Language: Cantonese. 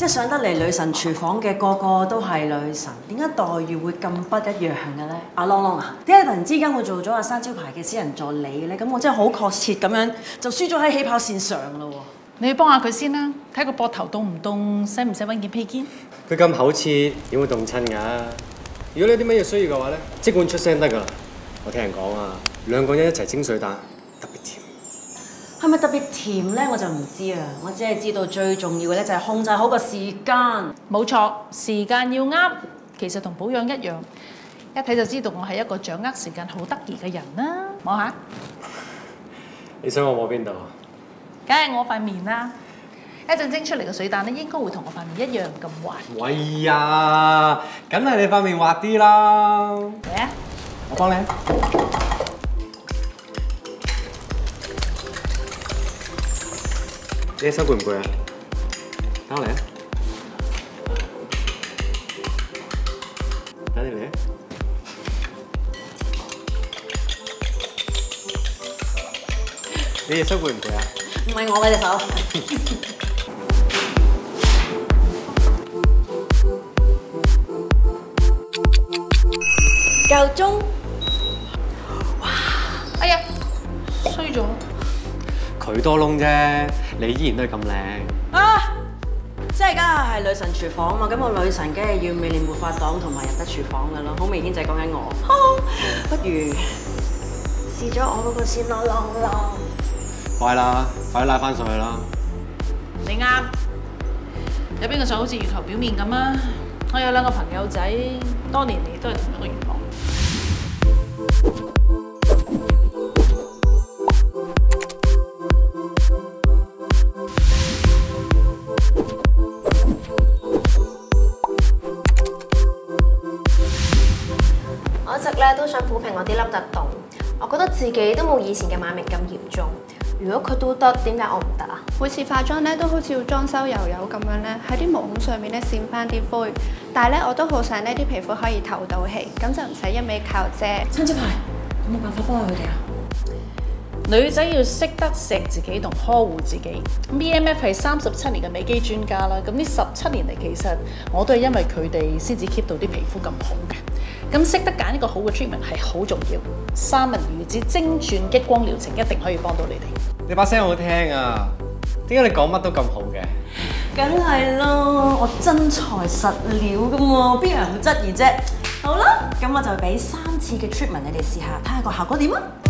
上得嚟女神廚房嘅個個都係女神，點解待遇會咁不一樣嘅咧？阿朗朗啊，點解突然之間會做咗阿生招牌嘅私人助理咧？咁我真係好確切咁樣就輸咗喺起跑線上咯喎！ 你去幫下佢先啦，睇個膊頭凍唔凍，使唔使揾件披肩？ 佢咁口切，點會凍親㗎？如果你有啲乜嘢需要嘅話咧，即管出聲得㗎啦。我聽人講啊，兩個人一齊蒸水蛋特別甜。 係咪特別甜咧？我就唔知啊，我只係知道最重要嘅咧就係控制好個時間。 冇錯，時間要啱，其實同保養一樣，一睇就知道我係一個掌握時間好得意嘅人啦。摸下， 你想我摸邊度？ 梗係我塊面啦。一陣蒸出嚟嘅水蛋咧，應該會同我塊面一樣咁滑。 喂呀，梗係你塊面滑啲啦。 嚟啊！ 我幫你。你手攰唔攰啊？等我嚟啊！等你嚟啊！你隻手攰唔攰啊？ 唔係我嘅隻手。夠鐘。 哇！哎呀，衰咗。 佢多窿啫，你依然都係咁靚。 啊！即係而家係女神廚房啊嘛，咁我女神梗係要美麗沒法擋同埋入得廚房噶咯，好明顯就係講緊我。不如試咗我嗰個先啦，啦。 快啦，快啲拉翻上去啦！ 你啱。有邊個想好似月球表面咁啊？我有兩個朋友仔，多年嚟都係同一個願望。 我一直咧都想撫平我啲凹凸洞，我覺得自己都冇以前嘅馬明咁嚴重。如果佢都得，點解我唔得啊？ 每次化妝咧都好似要裝修油油咁樣咧，喺啲毛孔上面咧閃翻啲灰。但係咧我都好想呢啲皮膚可以透到氣，咁就唔使一味靠遮。 親戚牌有冇辦法幫下佢哋啊？ 女仔要識得錫自己同呵護自己。BMF 係37年嘅美肌專家啦，咁呢17年嚟其實我都係因為佢哋先至 keep 到啲皮膚咁好嘅。咁識得揀一個好嘅 treatment 係好重要。三文魚子精鑽激光療程一定可以幫到你哋。 你把聲好聽啊，點解你講乜都咁好嘅？ 梗係咯，我真材實料噶喎，邊有人會質疑啫？好啦，咁我就俾3次嘅 treatment 你哋試下，睇下個效果點啊！